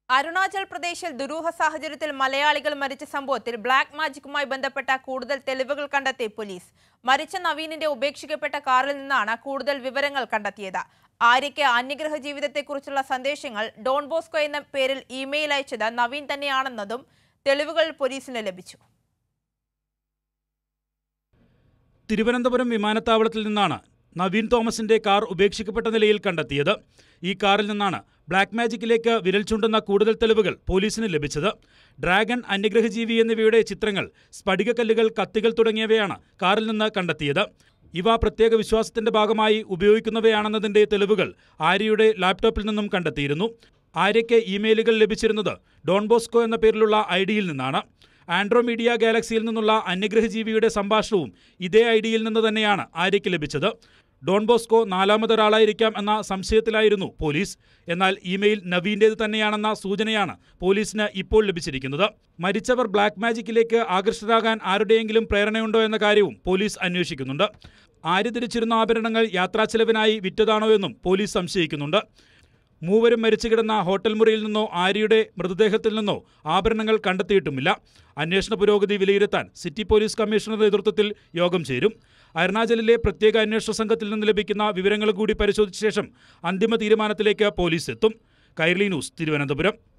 അരുണാചൽ പ്രദേശിൽ ദുരൂഹ സാഹചര്യത്തിൽ മലയാളികൾ മരിച്ച സംഭവത്തിൽ ബ്ലാക്ക് മാജിക്കുമായി ബന്ധപ്പെട്ട കൂടുതൽ തെളിവുകൾ കണ്ടെത്തി പോലീസ്. മരിച്ച നവീനിന്റെ ഉപേക്ഷിക്കപ്പെട്ട കാറിൽ നിന്നാണ് കൂടുതൽ വിവരങ്ങൾ കണ്ടെത്തിയത്. ആര്യയ്ക്ക് അന്യഗ്രഹ ജീവിതത്തെക്കുറിച്ചുള്ള സന്ദേശങ്ങൾ ഡോൺ ബോസ്കോ എന്ന പേരിൽ ഇമെയിൽ അയച്ചത് നവീൻ തന്നെയാണെന്നതും തെളിവുകൾ പോലീസിന് ലഭിച്ചു. തിരുവനന്തപുരം വിമാനത്താവളത്തിൽ നിന്നാണ് നവീൻ തോമസിന്റെ കാർ ഉപേക്ഷിക്കപ്പെട്ട നിലയിൽ കണ്ടെത്തിയത്. ഈ കാറിൽ നിന്നാണ് ബ്ലാക്ക് മാജിക്കിലേക്ക് വിരൽ ചൂണ്ടുന്ന കൂടുതൽ തെളിവുകൾ പോലീസിന് ലഭിച്ചത്. ഡ്രാഗൺ, അന്യഗ്രഹജീവി എന്നിവയുടെ ചിത്രങ്ങൾ, സ്ഫടികക്കല്ലുകൾ, കത്തികൾ തുടങ്ങിയവയാണ് കാറിൽ നിന്ന് കണ്ടെത്തിയത്. ഇവ പ്രത്യേക വിശ്വാസത്തിന്റെ ഭാഗമായി ഉപയോഗിക്കുന്നവയാണെന്നതിന്റെ തെളിവുകൾ ആര്യയുടെ ലാപ്ടോപ്പിൽ നിന്നും കണ്ടെത്തിയിരുന്നു. ആര്യയ്ക്ക് ഇമെയിലുകൾ ലഭിച്ചിരുന്നത് ഡോൺ ബോസ്കോ എന്ന പേരിലുള്ള ഐഡിയിൽ നിന്നാണ്. ആൻഡ്രോമീഡിയ ഗാലക്സിയിൽ നിന്നുള്ള അന്യഗ്രഹജീവിയുടെ സംഭാഷണവും ഇതേ ഐഡിയിൽ നിന്ന് തന്നെയാണ് ആര്യയ്ക്ക് ലഭിച്ചത്. ഡോൺ ബോസ്കോ നാലാമതൊരാളായിരിക്കാം എന്ന സംശയത്തിലായിരുന്നു പോലീസ്. എന്നാൽ ഇമെയിൽ നവീന്റേത് തന്നെയാണെന്ന സൂചനയാണ് പോലീസിന് ഇപ്പോൾ ലഭിച്ചിരിക്കുന്നത്. മരിച്ചവർ ബ്ലാക്ക് മാജിക്കിലേക്ക് ആകർഷകരാകാൻ ആരുടെയെങ്കിലും പ്രേരണയുണ്ടോ എന്ന കാര്യവും പോലീസ് അന്വേഷിക്കുന്നുണ്ട്. ആര്യ ധരിച്ചിരുന്ന ആഭരണങ്ങൾ യാത്രാച്ചെലവിനായി വിറ്റതാണോ എന്നും പോലീസ് സംശയിക്കുന്നുണ്ട്. മൂവരും മരിച്ചു കിടന്ന ഹോട്ടൽ മുറിയിൽ നിന്നോ ആര്യയുടെ മൃതദേഹത്തിൽ നിന്നോ ആഭരണങ്ങൾ കണ്ടെത്തിയിട്ടുമില്ല. അന്വേഷണ പുരോഗതി വിലയിരുത്താൻ സിറ്റി പോലീസ് കമ്മീഷണറുടെ നേതൃത്വത്തിൽ യോഗം ചേരും. അരുണാചലിലെ പ്രത്യേക അന്വേഷണ സംഘത്തിൽ നിന്ന് ലഭിക്കുന്ന വിവരങ്ങൾ കൂടി പരിശോധിച്ച ശേഷം അന്തിമ തീരുമാനത്തിലേക്ക് പോലീസ് എത്തും. കൈരളി ന്യൂസ്, തിരുവനന്തപുരം.